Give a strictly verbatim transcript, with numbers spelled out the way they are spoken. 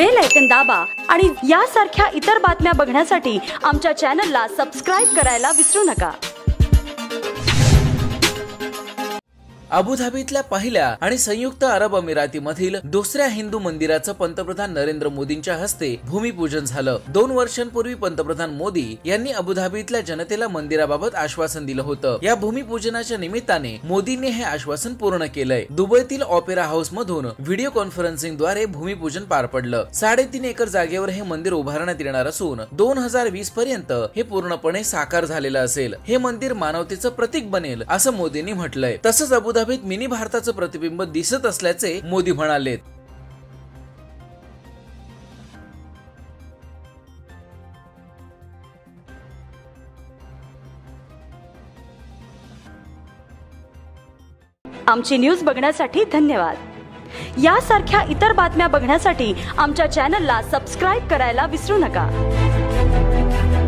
Bell icon दाबा आणि यासारख्या इतर बातम्या बघण्यासाठी आमच्या चॅनलला सबस्क्राइब करायला विसरू नका। अबुधाबीतल्या पहिल्या आणि संयुक्त अरब अमिरातीमधील दुसऱ्या हिंदू मंदिराचं पंतप्रधान नरेंद्र मोदींच्या हस्ते भूमिपूजन झालं। दोन वर्षांपूर्वी पंतप्रधान मोदी यांनी अबुधाबीतल्या जनतेला मंदिराबाबत आश्वासन दिलं होतं। या भूमिपूजनाच्या निमित्ताने मोदींनी हे आश्वासन पूर्ण केलंय। दुबईतील ऑपेरा हाऊस मधून व्हिडिओ कॉन्फरन्सिंगद्वारे भूमिपूजन पार पडलं। साडेतीन एकर जागेवर हे मंदिर उभारण्यात येणार असून दोन हजार वीस पर्यंत हे पूर्णपणे साकार झालेलं असेल। हे मंदिर मानवतेचं प्रतीक बनेल असं मोदींनी म्हटलंय। तसंच अबुधाबी मिनी भारताचं प्रतिबिंब दिसत असल्याचे मोदी म्हणाले। आमची न्यूज बघण्यासाठी धन्यवाद। यासारख्या इतर बातम्या बघण्यासाठी आमच्या चॅनलला सबस्क्राइब करायला विसरू नका।